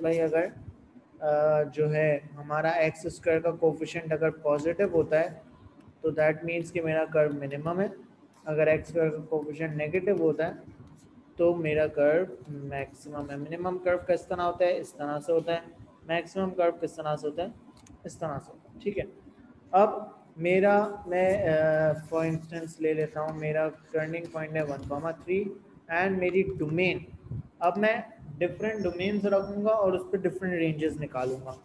भाई अगर जो है हमारा एक्स स्क्वायर का कोफिशिएंट अगर पॉजिटिव होता है तो दैट मीन्स कि मेरा कर्व मिनिमम है। अगर एक्स स्क्वायर का कोफिशिएंट नेगेटिव होता है तो मेरा कर्व मैक्सिमम है। मिनिमम कर्व किस तरह होता है, इस तरह से होता है। मैक्सिमम कर्व किस तरह से होता है, इस तरह से होता है। ठीक है, अब मेरा मैं फॉर इंस्टेंस ले लेता हूँ, मेरा टर्निंग पॉइंट है 1,3 एंड मेरी डोमेन, अब मैं डिफरेंट डोमेन्स रखूँगा और उस पर डिफरेंट रेंजेस निकालूंगा।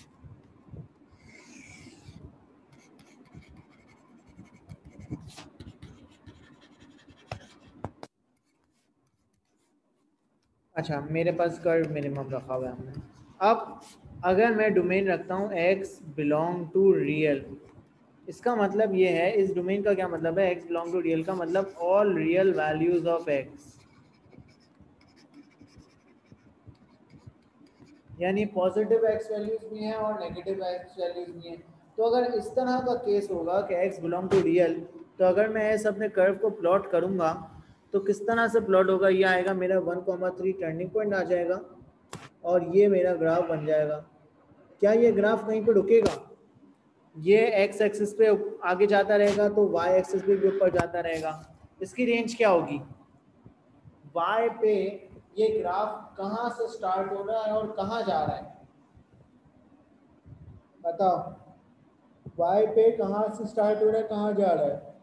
अच्छा, मेरे पास कर्व मिनिमम रखा हुआ है हमने। अब अगर मैं डोमेन रखता हूँ x बिलोंग टू रियल, इसका मतलब ये है, इस डोमेन का क्या मतलब है, x बिलोंग टू रियल का मतलब all real values of x, यानी पॉजिटिव x वैल्यूज भी हैं और नेगेटिव x वैल्यूज भी हैं। तो अगर इस तरह का केस होगा कि x बिलोंग टू रियल, तो अगर मैं ऐसे अपने कर्व को प्लॉट करूंगा तो किस तरह से प्लॉट होगा, ये आएगा मेरा 1,3 टर्निंग पॉइंट आ जाएगा और ये मेरा ग्राफ बन जाएगा। क्या ये ग्राफ कहीं पे रुकेगा, ये x एक्सिस पे आगे जाता रहेगा तो y एक्सिस पे भी ऊपर जाता रहेगा। इसकी रेंज क्या होगी, y पे ये ग्राफ कहाँ से स्टार्ट हो रहा है और कहाँ जा रहा है, बताओ। y पे कहाँ से स्टार्ट हो रहा है, कहाँ जा रहा है।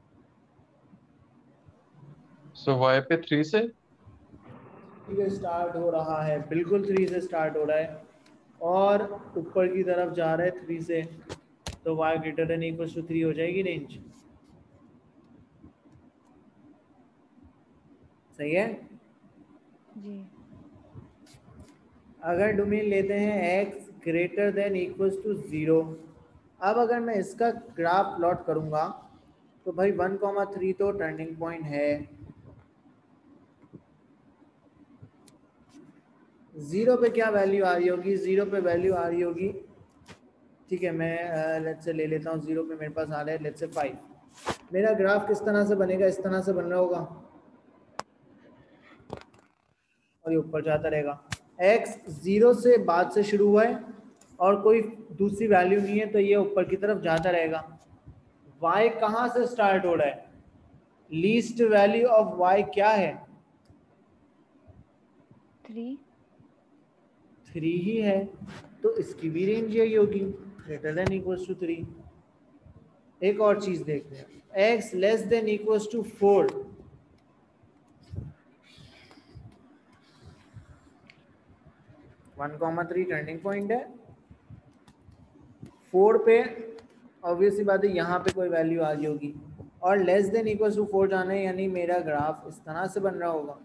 सो वाई पे 3 से, 3 से स्टार्ट हो रहा है, बिल्कुल 3 से स्टार्ट हो रहा है और ऊपर की तरफ जा रहा है 3 से, तो y greater than equal to 3 हो जाएगी रेंज। सही है। जी। अगर डोमेन लेते हैं x greater than equal to 0, अब अगर मैं इसका ग्राफ प्लॉट करूंगा तो भाई 1,3 तो टर्निंग पॉइंट है, 0 पे क्या वैल्यू आ रही होगी, 0 पे वैल्यू आ रही होगी, ठीक है मैं लेट्स से ले लेता हूँ, 0 पे मेरे पास आ रहा है लेट्स से 5। मेरा ग्राफ किस तरह से बनेगा, इस तरह से बन रहा होगा और ये ऊपर जाता रहेगा। x 0 से बाद से शुरू हुआ है और कोई दूसरी वैल्यू नहीं है तो ये ऊपर की तरफ जाता रहेगा। y कहाँ से स्टार्ट हो रहा है, लीस्ट वैल्यू ऑफ y क्या है, 3। 3 ही है, तो इसकी भी रेंज यही होगी, ग्रेटर देन इक्वल टू 3। एक और चीज देखते हैं, x less than equal to 4, 1,3 turning point है, 4 पे ऑब्वियसली बात है यहाँ पे कोई वैल्यू आ रही होगी और लेस देन इक्वल टू 4 जाना है, यानी मेरा ग्राफ इस तरह से बन रहा होगा।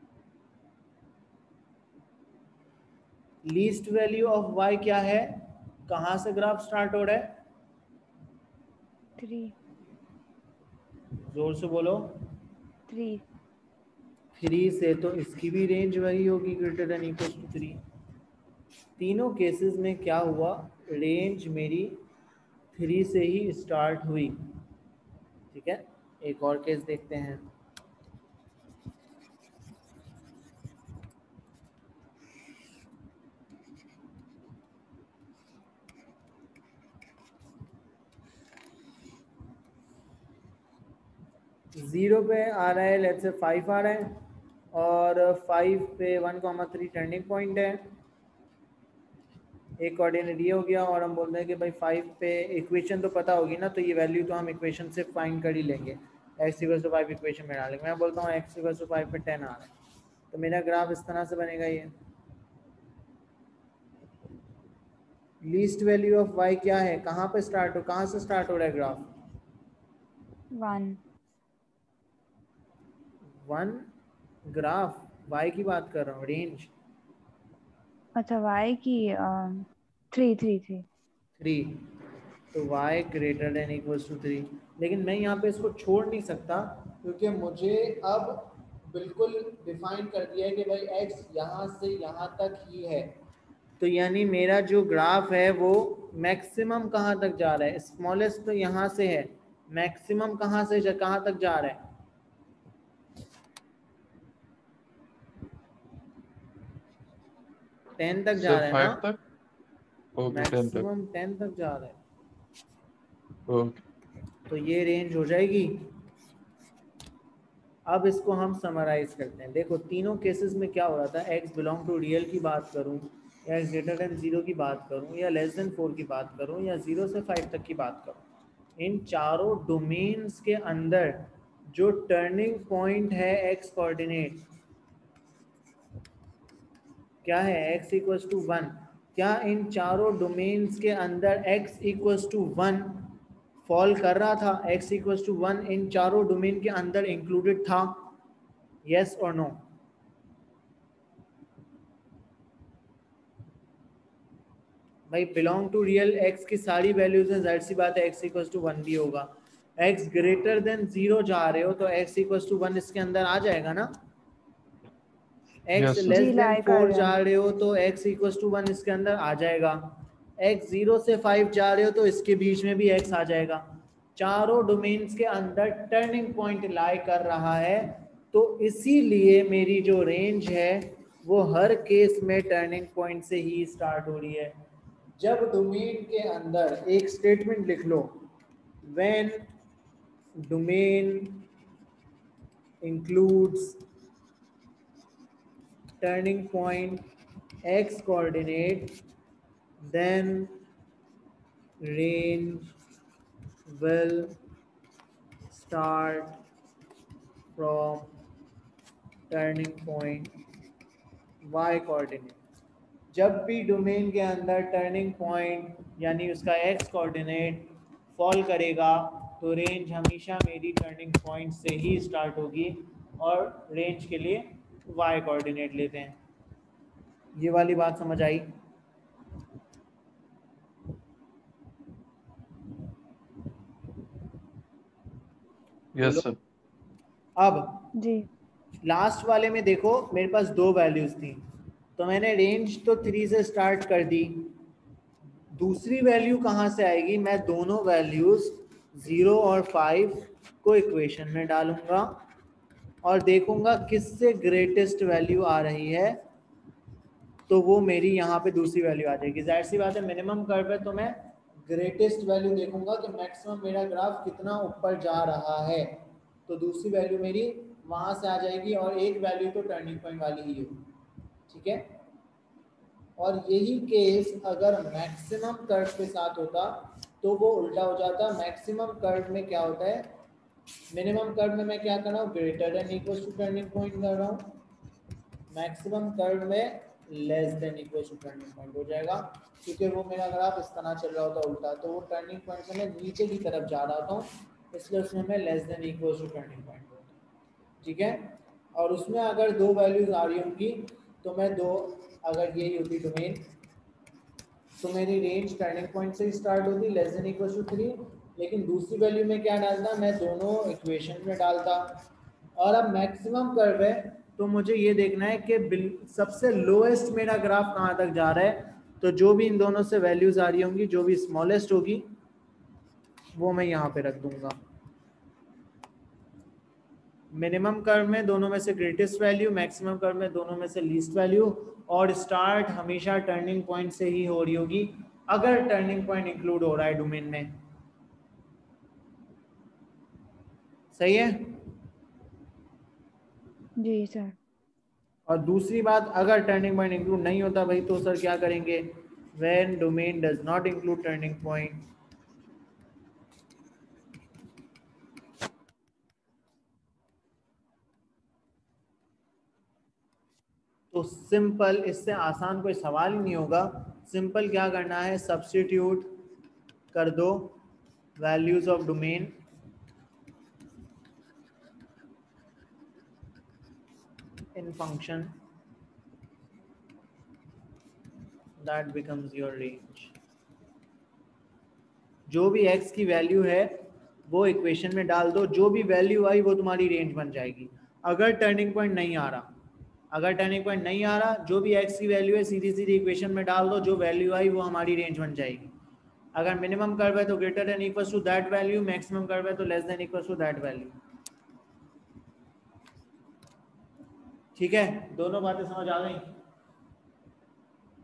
लीस्ट वैल्यू ऑफ y क्या है, कहाँ से ग्राफ स्टार्ट हो रहा है, 3। जोर से बोलो, 3। 3 से, तो इसकी भी रेंज वही होगी, ग्रेटर देन इक्वल टू 3। तीनों केसेस में क्या हुआ, रेंज मेरी 3 से ही स्टार्ट हुई। ठीक है, एक और केस देखते हैं। जीरो पे आ रहा है लेट्स से 5 आ रहा है और 5 पे 1,3 टर्निंग पॉइंट है, एक कोऑर्डिनेट ये हो गया और हम बोलते हैं कि भाई 5 पे इक्वेशन तो पता होगी ना, तो ये वैल्यू तो हम इक्वेशन से फाइंड कर ही लेंगे, x इक्वल टू 5 इक्वेशन में डालेंगे। मैं बोलता हूँ x इक्वल टू 5 पे 10 आ रहा है, तो मेरा ग्राफ इस तरह से बनेगा। ये लीस्ट वैल्यू ऑफ y क्या है, कहाँ पे स्टार्ट हो, कहाँ से स्टार्ट हो रहा है ग्राफ, 1। 1। ग्राफ y की बात कर रहा हूँ, रेंज अच्छा, y की 3 3 3। 3, तो y greater than equal to 3। लेकिन मैं यहाँ पे इसको छोड़ नहीं सकता क्योंकि मुझे अब बिल्कुल डिफाइन कर दिया है कि भाई x यहाँ से यहाँ तक ही है, तो यानी मेरा जो ग्राफ है वो मैक्सिमम कहाँ तक जा रहा है, स्मॉलेस्ट तो यहाँ से है, मैक्सिमम कहाँ से कहाँ तक जा रहा है, 10 तक जा सिर्फ रहा है 5 ना, तक? ओके 10 तक। मैक्सिमम 10 तक जा रहा है, ओके तो ये रेंज हो जाएगी। अब इसको हम समराइज करते हैं। देखो तीनों केसेस में क्या हो रहा था, x बिलोंग टू रियल की बात करूं या x ग्रेटर देन 0 की बात करूं या लेस देन 4 की बात करूं या 0 से 5 तक की बात करूं, इन चारों डोमेन्स के अंदर जो टर्निंग पॉइंट है x कोऑर्डिनेट क्या है, x इक्वल्स टू 1, क्या इन चारों डोमेन्स के अंदर x इक्वल्स टू 1 फॉल कर रहा था, x इक्वल्स टू 1 इन चारों डोमेन के अंदर इंक्लूडेड था, यस और नो? भाई बिलोंग टू रियल x की सारी वैल्यूज हैं, जाहिर सी बात है x इक्वल्स टू 1 भी होगा। x ग्रेटर देन 0 जा रहे हो तो x इक्वल्स टू 1 इसके अंदर आ जाएगा ना, x यस सर। लेस जी देन लाई कर 4 रहे जा हैं। रहे हो तो x इक्वल्स टू 1 इसके अंदर आ जाएगा, x 0 से 5 जा रहे हो तो इसके बीच में भी x आ जाएगा। चारों डोमेन्स के अंदर टर्निंग पॉइंट लाई कर रहा है, तो इसीलिए मेरी जो रेंज है वो हर केस में टर्निंग पॉइंट से ही स्टार्ट हो रही है। जब डोमेन के अंदर एक स्टेटमेंट लिख लो, when domain includes turning point x coordinate, then range will start from turning point y coordinate। जब भी डोमेन के अंदर टर्निंग पॉइंट यानी उसका x कोऑर्डिनेट फॉल करेगा तो रेंज हमेशा मेरी टर्निंग पॉइंट से ही स्टार्ट होगी, और रेंज के लिए y कोऑर्डिनेट लेते हैं। ये वाली बात समझ आई? Yes sir. अब जी लास्ट वाले में देखो मेरे पास दो वैल्यूज थी, तो मैंने रेंज तो 3 से स्टार्ट कर दी, दूसरी वैल्यू कहाँ से आएगी, मैं दोनों वैल्यूज 0 और 5 को इक्वेशन में डालूंगा और देखूंगा किससे ग्रेटेस्ट वैल्यू आ रही है, तो वो मेरी यहाँ पे दूसरी वैल्यू आ जाएगी। जाहिर सी बात है मिनिमम कर्व है तो मैं ग्रेटेस्ट वैल्यू देखूंगा कि मैक्सिमम मेरा ग्राफ कितना ऊपर जा रहा है, तो दूसरी वैल्यू मेरी वहां से आ जाएगी और एक वैल्यू तो टर्निंग पॉइंट वाली ही होगी, ठीक है। और यही केस अगर मैक्सिमम कर्व के साथ होता तो वो उल्टा हो जाता। मैक्सिमम कर्व में क्या होता है, मिनिमम कर्व में मैं क्या कर रहा हूँ, greater than equal to turning point कर रहा हूँ, मैक्सिमम कर्व में less than equal to turning point हो जाएगा, क्योंकि वो मेरा ग्राफ इस तरह चल रहा होता उल्टा, तो वो टर्निंग पॉइंट से मैं नीचे की तरफ जा रहा था, इसलिए उसमें मैं less than equal to turning point होता, ठीक है। और उसमें अगर दो वैल्यूज आ रही होंगी तो मैं दो, अगर यही होती डोमेन तो मेरी रेंज टर्निंग पॉइंट से स्टार्ट होती लेस देन इक्वल टू 3, लेकिन दूसरी वैल्यू में क्या डालता, मैं दोनों इक्वेशन में डालता। और अब मैक्सिमम कर्व है तो मुझे ये देखना है कि सबसे लोएस्ट मेरा ग्राफ कहाँ तक जा रहा है, तो जो भी इन दोनों से वैल्यूज आ रही होंगी, जो भी स्मॉलेस्ट होगी वो मैं यहाँ पे रख दूंगा। मिनिमम कर्व में दोनों में से ग्रेटेस्ट वैल्यू, मैक्सिमम कर्व में दोनों में से लीस्ट वैल्यू, और स्टार्ट हमेशा टर्निंग पॉइंट से ही हो रही होगी अगर टर्निंग पॉइंट इंक्लूड हो रहा है डोमेन में। सही है। जी सर। और दूसरी बात, अगर टर्निंग पॉइंट इंक्लूड नहीं होता भाई तो सर क्या करेंगे, when domain does not include turning point, तो सिंपल, इससे आसान कोई सवाल ही नहीं होगा। सिंपल क्या करना है, सब्स्टिट्यूट कर दो values of domain in function, that becomes your range. जो भी x की वैल्यू है वो इक्वेशन में डाल दो, जो भी वैल्यू आई वो तुम्हारी रेंज बन जाएगी। अगर टर्निंग पॉइंट नहीं आ रहा, अगर टर्निंग पॉइंट नहीं आ रहा, जो भी x की वैल्यू है सीधी सीधी इक्वेशन में डाल दो, जो वैल्यू आई वो हमारी रेंज बन जाएगी। अगर मिनिमम कर्व है तो greater than equal to that value, maximum curve है तो less than equal to that value, ठीक है। दोनों बातें समझ आ गई?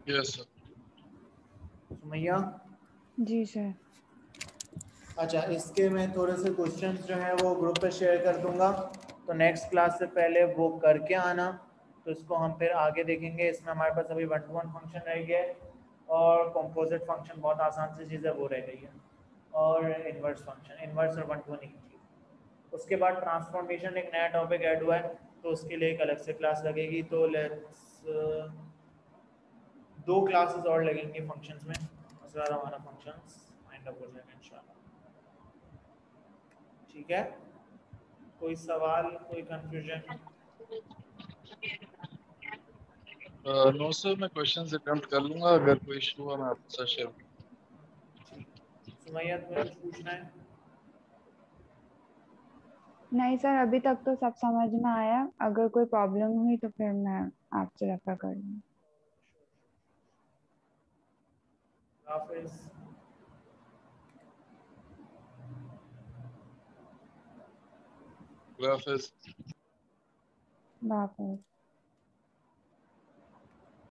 Yes sir. सुमैया? जी सर। अच्छा, इसके मैं थोड़े से क्वेश्चंस जो हैं वो ग्रुप पे शेयर कर दूंगा, तो नेक्स्ट क्लास से पहले वो करके आना, तो इसको हम फिर आगे देखेंगे। इसमें हमारे पास अभी 1 to 1 फंक्शन रह गया है, और कंपोजिट फंक्शन बहुत आसान सी चीज़ है, वो रह गई है, और इन्वर्स फंक्शन, इन्वर्स और 1 to 1 एक चीज़। उसके बाद ट्रांसफॉर्मेशन एक नया टॉपिक ऐड हुआ है, तो उसके लिए एक अलग से क्लास लगेगी। तो लेट्स 2 क्लासेस और लगेंगे फंक्शंस में, उसके बाद हमारा फंक्शंस माइंड अप हो जाएगा इंशाल्लाह। ठीक है, कोई सवाल, कोई कंफ्यूजन? नो सर, मैं क्वेश्चंस अटेम्प्ट कर लूंगा, अगर कोई इशू हुआ मैं आपके साथ शेयर ठीक। सुमैया, तुम्हें कुछ पूछना है? नहीं सर, अभी तक तो सब समझ में आया। अगर कोई प्रॉब्लम हुई तो फिर मैं आपसे रेफर कर लूँगी। हाफिज। करूंगा। बाय।